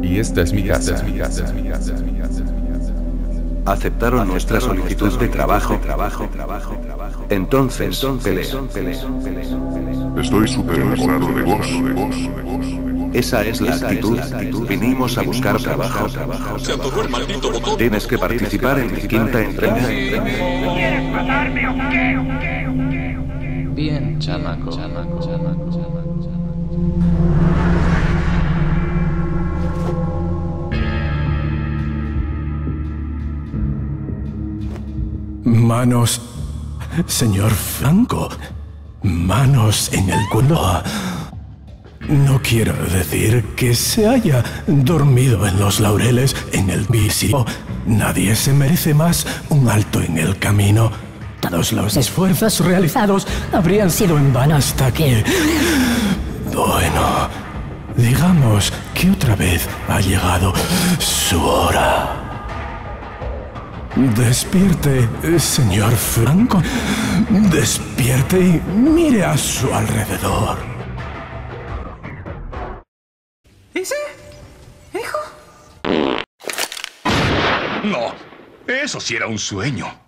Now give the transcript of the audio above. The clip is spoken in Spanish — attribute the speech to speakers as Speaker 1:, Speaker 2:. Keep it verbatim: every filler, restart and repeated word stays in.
Speaker 1: Y esta es mi casa.
Speaker 2: Aceptaron nuestra solicitud de trabajo. Entonces, pelea.
Speaker 3: Estoy supervisado de vos.
Speaker 2: Esa es la actitud. Vinimos a buscar trabajo.
Speaker 4: Se atoró el maldito botón.
Speaker 2: Tienes que participar en mi quinta entrega.
Speaker 5: ¿Quieres matarme o qué?
Speaker 6: Bien, chamaco. chamaco, chamaco, chamaco, chamaco.
Speaker 7: Manos, señor Franco. Manos en el culo. No quiero decir que se haya dormido en los laureles en el vicio. Nadie se merece más un alto en el camino. Todos los esfuerzos realizados habrían sido en vano hasta que... Bueno, digamos que otra vez ha llegado su hora. Despierte, señor Franco. Despierte y mire a su alrededor.
Speaker 4: ¿Ese? ¿Hijo? No, eso sí era un sueño.